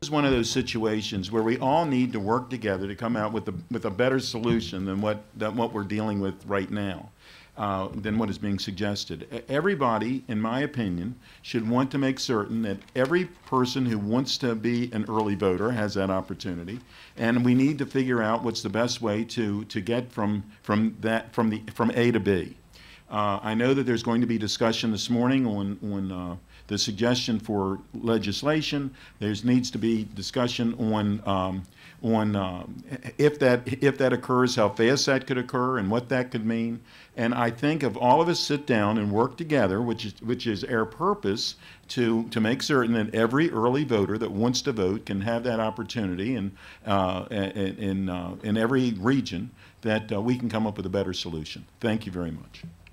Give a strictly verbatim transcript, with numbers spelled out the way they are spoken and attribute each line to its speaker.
Speaker 1: is one of those situations where we all need to work together to come out with a, with a better solution than what, than what we're dealing with right now, uh, than what is being suggested. Everybody, in my opinion, should want to make certain that every person who wants to be an early voter has that opportunity, and we need to figure out what's the best way to, to get from, from, that, from, the, from A to B. Uh, I know that there's going to be discussion this morning on, on uh, the suggestion for legislation. There needs to be discussion on, um, on uh, if, that, if that occurs, how fast that could occur and what that could mean. And I think if all of us sit down and work together, which is, which is our purpose, to, to make certain that every early voter that wants to vote can have that opportunity in, uh, in, in, uh, in every region, that uh, we can come up with a better solution. Thank you very much.